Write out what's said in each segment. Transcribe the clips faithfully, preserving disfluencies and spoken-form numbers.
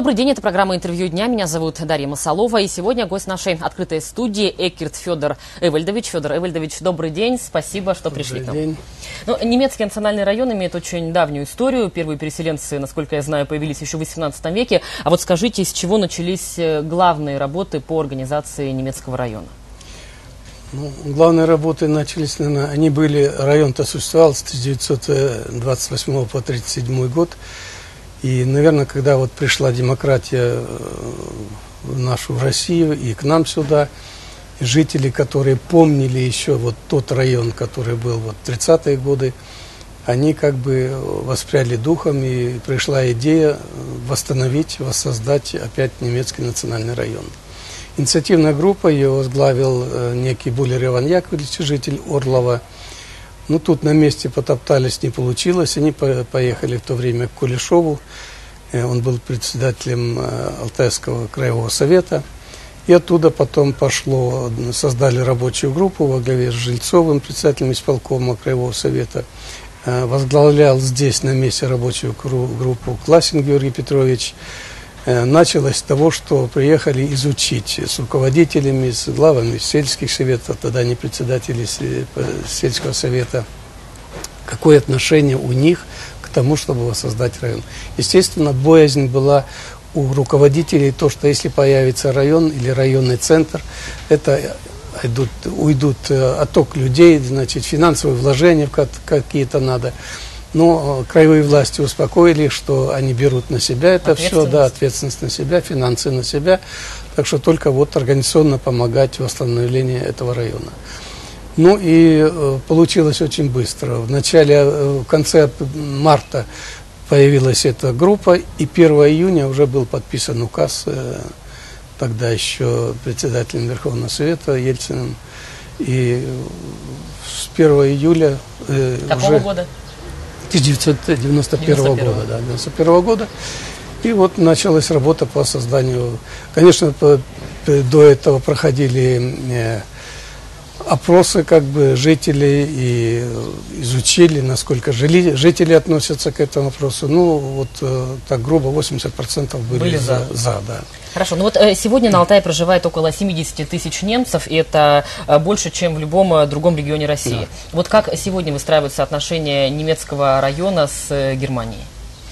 Добрый день, это программа «Интервью дня». Меня зовут Дарья Масалова. И сегодня гость нашей открытой студии Эккерт Федор Эвальдович. Федор Эвальдович, добрый день. Спасибо, что добрый пришли к нам. День. Ну, немецкий национальный район имеет очень давнюю историю. Первые переселенцы, насколько я знаю, появились еще в восемнадцатом веке. А вот скажите, с чего начались главные работы по организации немецкого района? Ну, главные работы начались, наверное, они были, район-то существовал с тысяча девятьсот двадцать восьмого по тридцать седьмой год. И, наверное, когда вот пришла демократия в нашу в Россию и к нам сюда, жители, которые помнили еще вот тот район, который был вот в тридцатые годы, они как бы воспряли духом, и пришла идея восстановить, воссоздать опять немецкий национальный район. Инициативная группа, ее возглавил некий Булер Иван Яковлевич, житель Орлова. Ну, тут на месте потоптались, не получилось. Они поехали в то время к Кулешову. Он был председателем Алтайского краевого совета. И оттуда потом пошло, создали рабочую группу во главе с Жильцовым, председателем исполкома краевого совета. Возглавлял здесь на месте рабочую группу Классин Георгий Петрович. Началось с того, что приехали изучить с руководителями, с главами сельских советов, тогда не председатели сельского совета, какое отношение у них к тому, чтобы воссоздать район. Естественно, боязнь была у руководителей, то, что если появится район или районный центр, это идут, уйдут отток людей, значит, финансовые вложения какие-то надо. Но краевые власти успокоили, что они берут на себя это все, да, ответственность на себя, финансы на себя. Так что только вот организационно помогать в восстановлении этого района. Ну и э, получилось очень быстро. В начале, э, в конце марта появилась эта группа, и первого июня уже был подписан указ, э, тогда еще председателем Верховного Совета Ельциным. И с первого июля э, Какого уже... года? тысяча девятьсот девяносто первого года, да, девяносто первого года. И вот началась работа по созданию. Конечно, по, до этого проходили э, опросы как бы жителей и изучили, насколько жили, жители относятся к этому вопросу. Ну, вот э, так грубо восемьдесят процентов были, были за, за, да. Хорошо, ну вот сегодня на Алтае проживает около семидесяти тысяч немцев, и это больше, чем в любом другом регионе России. Да. Вот как сегодня выстраиваются отношения немецкого района с Германией?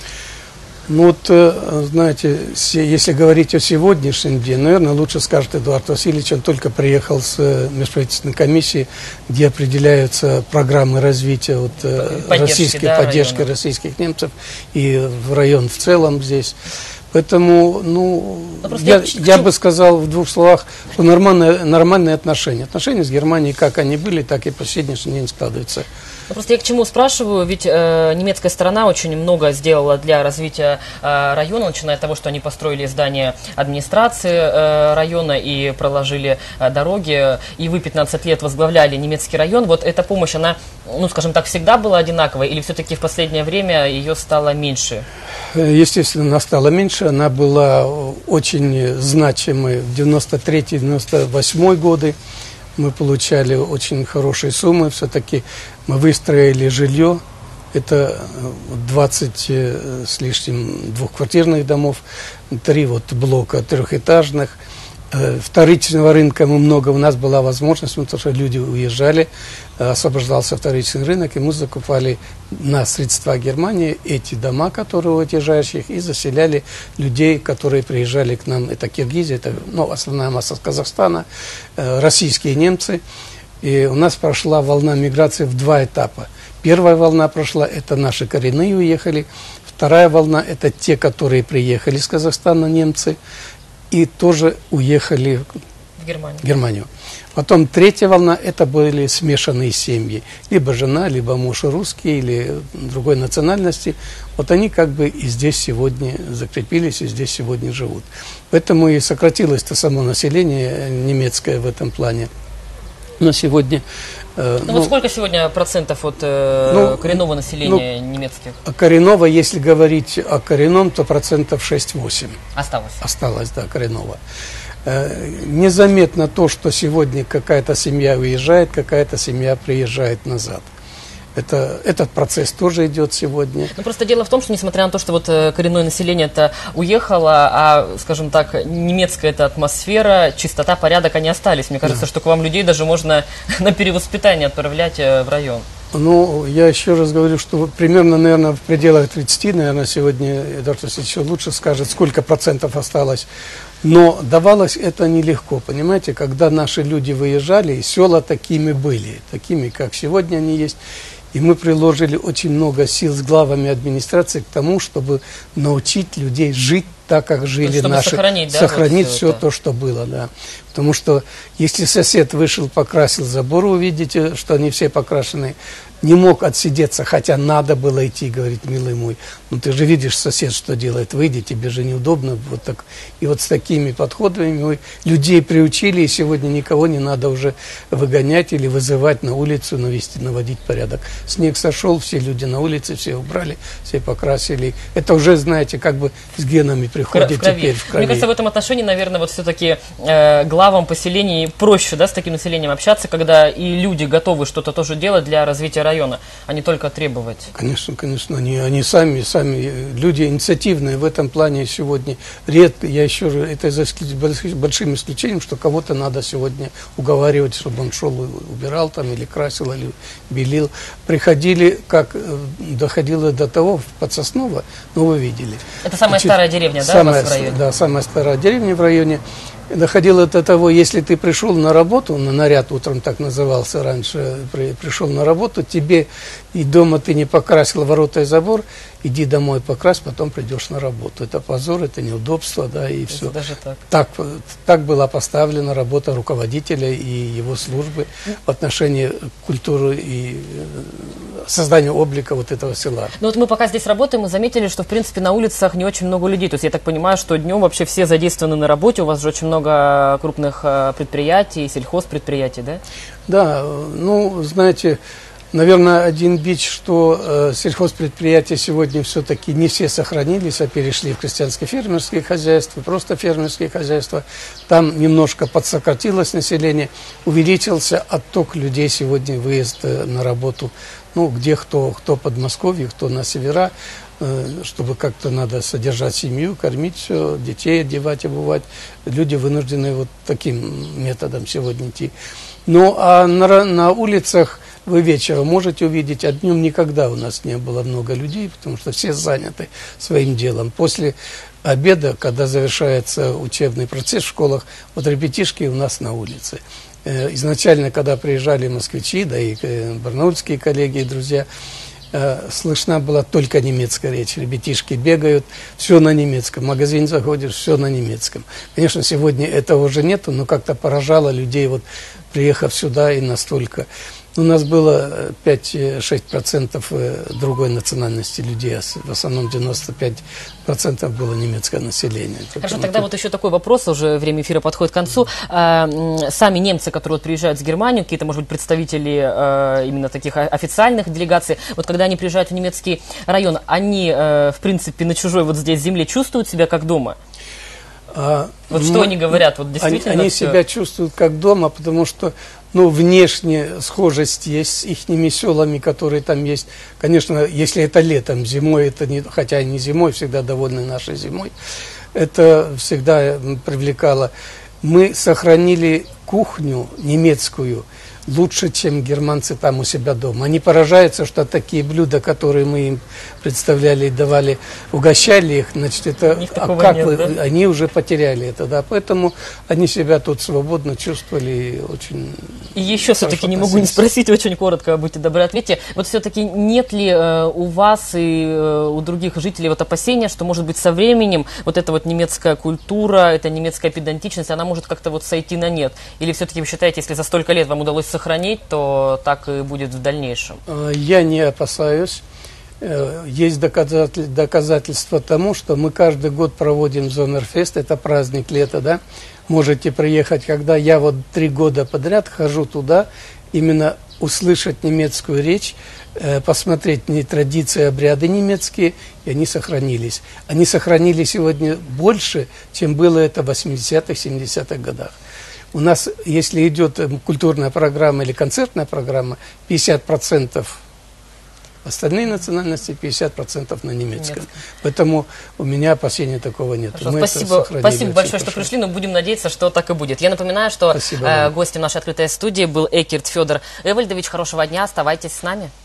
Ну вот, знаете, если говорить о сегодняшнем дне, наверное, лучше скажет Эдуард Васильевич, он только приехал с межправительственной комиссии, где определяются программы развития вот, поддержки, российской, да, поддержки района. российских немцев и в район в целом здесь. Поэтому, ну, я, я бы сказал в двух словах, что нормальные, нормальные отношения. Отношения с Германией, как они были, так и по сегодняшний день складываются. Просто я к чему спрашиваю, ведь э, немецкая сторона очень много сделала для развития э, района, начиная от того, что они построили здание администрации э, района и проложили э, дороги, и вы пятнадцать лет возглавляли немецкий район. Вот эта помощь, она, ну, скажем так, всегда была одинаковой, или все-таки в последнее время ее стало меньше? Естественно, она стала меньше, она была очень значимой в девяносто третий — девяносто восьмой годы. Мы получали очень хорошие суммы, все-таки мы выстроили жилье, это двадцать с лишним двухквартирных домов, три вот блока трехэтажных. Вторичного рынка мы много, у нас была возможность, потому что люди уезжали, освобождался вторичный рынок, и мы закупали на средства Германии эти дома, которые у отъезжающих, и заселяли людей, которые приезжали к нам. Это Киргизия, это, ну, основная масса с Казахстана, российские немцы. И у нас прошла волна миграции в два этапа. Первая волна прошла, это наши коренные уехали. Вторая волна, это те, которые приехали с Казахстана, немцы, и тоже уехали в Германию. Германию. Потом третья волна, это были смешанные семьи. Либо жена, либо муж русский, или другой национальности. Вот они как бы и здесь сегодня закрепились, и здесь сегодня живут. Поэтому и сократилось-то само население немецкое в этом плане. Но сегодня... Э, ну, ну вот сколько сегодня процентов от э, ну, коренного населения ну, немецких? Коренного, если говорить о коренном, то процентов шесть-восемь. Осталось? Осталось, да, коренного. Э, незаметно то, что сегодня какая-то семья уезжает, какая-то семья приезжает назад. Это, этот процесс тоже идет сегодня. Ну, просто дело в том, что несмотря на то, что вот коренное население это уехало, а, скажем так, немецкая эта атмосфера, чистота, порядок, они остались. Мне кажется, да. что к вам людей даже можно на перевоспитание отправлять в район. Ну, я еще раз говорю, что примерно, наверное, в пределах тридцати, наверное, сегодня Эдуард Васильевич еще лучше скажет, сколько процентов осталось. Но давалось это нелегко, понимаете, когда наши люди выезжали, и села такими были, такими, как сегодня они есть. И мы приложили очень много сил с главами администрации к тому, чтобы научить людей жить так, как жили чтобы наши, сохранить, да, сохранить вот все, все то, что было, да. Потому что если сосед вышел, покрасил забор, вы увидите, что они все покрашены, не мог отсидеться, хотя надо было идти, говорит, милый мой, ну ты же видишь, сосед что делает, выйди, тебе же неудобно, вот так. И вот с такими подходами мы людей приучили, и сегодня никого не надо уже выгонять или вызывать на улицу, навести, наводить порядок. Снег сошел, все люди на улице, все убрали, все покрасили. Это уже, знаете, как бы с генами приходит в крови. теперь в крови. Мне кажется, в этом отношении, наверное, вот все-таки э, главам поселений проще, да, с таким населением общаться, когда и люди готовы что-то тоже делать для развития района, а не только требовать. Конечно, конечно, они, они сами, сами люди инициативные в этом плане сегодня. Редко, я еще раз, это за большим исключением, что кого-то надо сегодня уговаривать, чтобы он шел и убирал там, или красил, или белил. Приходили, как доходило до того, в Подсосново, ну вы видели. Это самая Значит, старая деревня, да, самая, у вас в районе? Да, самая старая деревня в районе. Доходило до того, если ты пришел на работу, на наряд утром так назывался раньше, при, пришел на работу, тебе и дома ты не покрасил ворота и забор, иди домой покрась, потом придешь на работу. Это позор, это неудобство, да, и все. Даже так. Так, так была поставлена работа руководителя и его службы в отношении культуры и создания облика вот этого села. Ну вот мы пока здесь работаем, мы заметили, что в принципе на улицах не очень много людей. То есть я так понимаю, что днем вообще все задействованы на работе, у вас же очень много крупных предприятий, сельхозпредприятий, да? Да, ну, знаете, наверное, один бич, что э, сельхозпредприятия сегодня все-таки не все сохранились, а перешли в крестьянско-фермерские хозяйства, просто фермерские хозяйства. Там немножко подсократилось население, увеличился отток людей сегодня, выезд э, на работу. Ну, где кто, кто в Подмосковье, кто на севера, э, чтобы как-то надо содержать семью, кормить все, детей одевать, обувать. Люди вынуждены вот таким методом сегодня идти. Ну, а на, на улицах вы вечером можете увидеть, а днем никогда у нас не было много людей, потому что все заняты своим делом. После обеда, когда завершается учебный процесс в школах, вот ребятишки у нас на улице. Изначально, когда приезжали москвичи, да и барнаульские коллеги и друзья, слышна была только немецкая речь. Ребятишки бегают, все на немецком. В магазин заходишь, все на немецком. Конечно, сегодня этого уже нету, но как-то поражало людей, вот приехав сюда и настолько. У нас было пять-шесть процентов другой национальности людей, а в основном девяносто пять процентов было немецкое население. Хорошо, тогда это... вот еще такой вопрос, уже время эфира подходит к концу. Сами немцы, которые вот приезжают в Германию, какие-то, может быть, представители именно таких официальных делегаций, вот когда они приезжают в немецкий район, они, в принципе, на чужой вот здесь земле чувствуют себя как дома? А, вот что они говорят? Вот действительно они они все... себя чувствуют как дома, потому что ну, внешне схожесть есть с ихними селами, которые там есть. Конечно, если это летом, зимой, это не, хотя и не зимой, всегда довольны нашей зимой, это всегда привлекало. Мы сохранили кухню немецкую лучше, чем германцы там у себя дома. Они поражаются, что такие блюда, которые мы им представляли и давали, угощали их, значит, это а как нет, вы, да? Они уже потеряли это, да, поэтому они себя тут свободно чувствовали очень. И еще все-таки не могу не спросить, очень коротко, будьте добры, ответьте, вот все-таки нет ли э, у вас и э, у других жителей вот опасения, что, может быть, со временем вот эта вот немецкая культура, эта немецкая педантичность, она может как-то вот сойти на нет? Или все-таки вы считаете, если за столько лет вам удалось сохранить, то так и будет в дальнейшем? Я не опасаюсь. Есть доказательства тому, что мы каждый год проводим Зоммерфест, это праздник лета, да? Можете приехать, когда я вот три года подряд хожу туда, именно услышать немецкую речь, посмотреть не традиции, обряды немецкие, и они сохранились. Они сохранились сегодня больше, чем было это в восьмидесятых, семидесятых годах. У нас, если идет культурная программа или концертная программа, пятьдесят процентов Остальные национальности пятьдесят процентов на немецком. Нет. Поэтому у меня опасения такого нет. Хорошо, спасибо спасибо большое, хорошо. Что пришли, но будем надеяться, что так и будет. Я напоминаю, что э, гостем нашей открытой студии был Эккерт Федор Эвальдович. Хорошего дня, оставайтесь с нами.